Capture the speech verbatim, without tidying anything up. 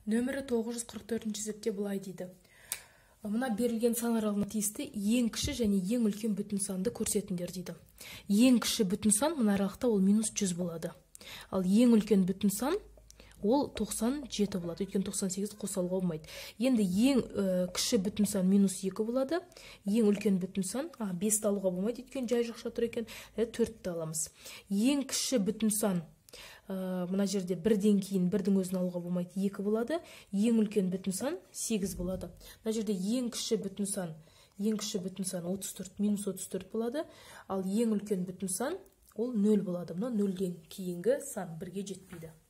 Нөмірі тоғыз жүз қырық төртінші есепте былай дейді. Мына берілген сан аралығына тиісті ең кіші және ең үлкен бүтін санды көрсетіңдер дейді. Ең кіші бүтін сан мына аралықта ол минус жүз болады. Ал ең үлкен бүтін сан ол тоқсан жеті болады. Өйткені тоқсан сегізді қосалуға болмайды. Енді ең кіші бүтін сан минус екі болады. Ең үлкен бүтін сан бесті алуға болмайды. Өйткені жай жақша тұр екен. төртті аламыз. Ең кіші бүтін сан мына жерде бірден кейін бірдің өзін алуға болмайды, екі болады. Ең үлкен бүтін сан сегіз болады. Мына жерде ең кіші бүтін сан, ең кіші бүтін сан отыз төрт, минус отыз төрт болады. Ал ең үлкен бүтін сан ол нөл болады. Мына нөлден кейінгі сан бірге жетпейді.